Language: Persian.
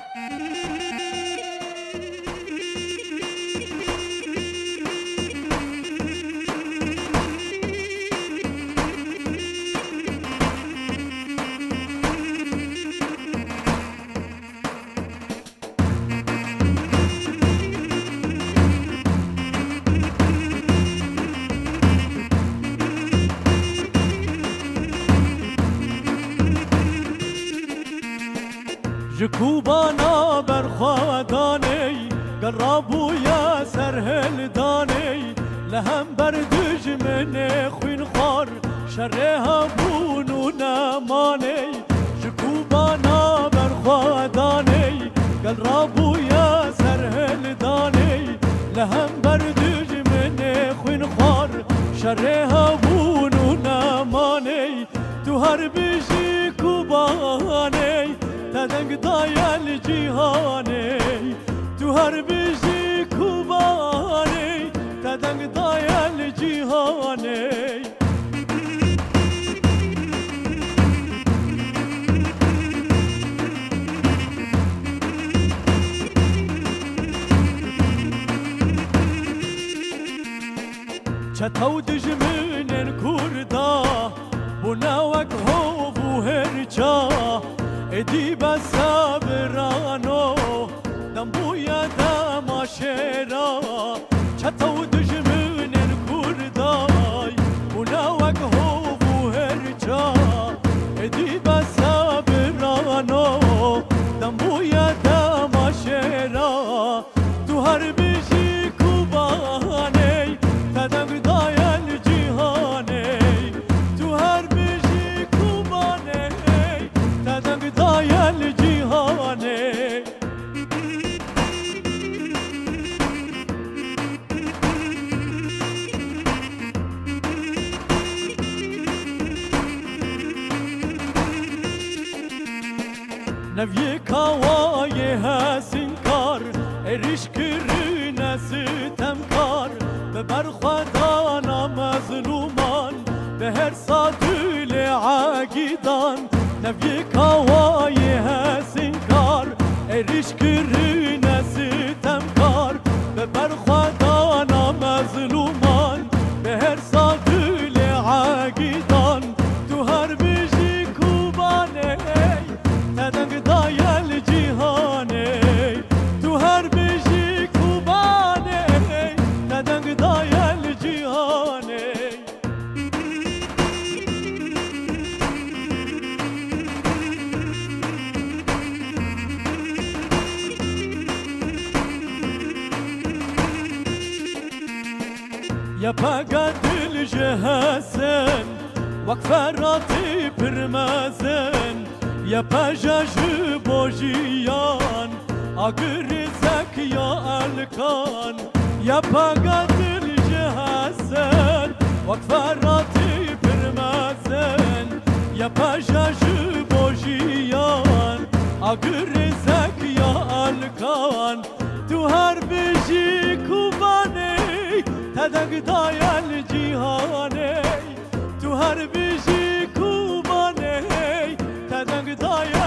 جکوبانا برخوادانی قربو یا سرهل دانی لهم بردج من خوین خار شرها بونو نمانی جکوبانا برخوادانی قربو یا سرهل دانی لهم بردج من خوین خار شرها بونو نمانی تو هر بیشی کوبانی تدنگ دایل جیهانی تو هر بیشی کوبانی تدنگ دایل جیهانی چتو دجمنن کردا بناوک هو بو هرچا ادی بسابرانو دمبویا دماشرا چتو دجمنن کردای بناوک هو بو هرچا ادی بسابرانو دمبویا دماشرا تو هر بیشی کوبانی تدنگ دایل جیهانی تو هر بیشی کوبانی تدنگ دایل جیهانی نوی کاوای هسین کار اریش کرین ستم کار به برخوادانا مظلومان به هر سادل عاقدان نوی کاوای هسین کار اریش کرین ستم کار به برخوادانا مظلومان به هر سادل عاقدان تو هر بیشی کوبانه تدنگ دایل جیهانی تو هر بیشی کوبانه تدنگ دایل جیهانی یا پاگا دل جهازن وقفراتی پرمازن یا پاجا جبوجیان آگر زکیا الکان یا پاگا دل جهازن وقفراتی پرمازن یا پاجا جبوجیان آگر زکیا الکان تو هر بیشی کوبانی تدنگ دایل جیهانی تو هر بیشی کوبانی تدنگ دایل